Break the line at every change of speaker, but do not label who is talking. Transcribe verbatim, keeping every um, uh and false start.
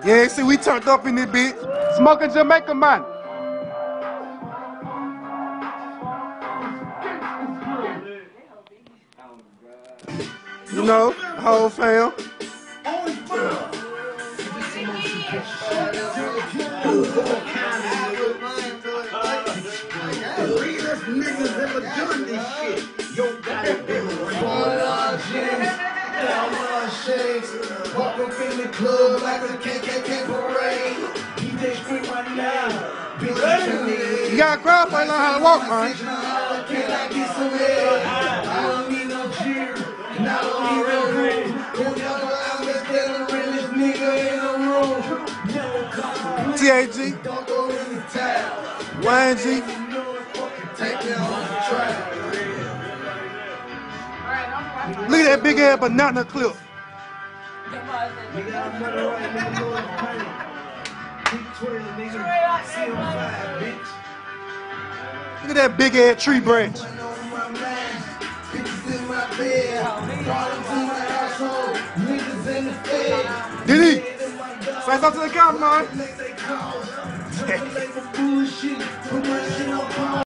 Yeah, see, we turned up in this bitch. Smoking Jamaica, man. You know, the whole fam.
Niggas ever done this shit. Yo, gotta be walk up in the club like a K K K parade. D J scream right now. Bitch,
you gotta cry for you learn how to walk, man.
Can I get some air? I don't need no cheer. And I don't need no room. Whenever I'm the realest nigga in the room. Never come. T
A G.
Don't go in the town.
Y N G.
Take me on the track.
Look at that big ass banana clip. Look at that big ass tree branch. Did he? Say something to the camera, man.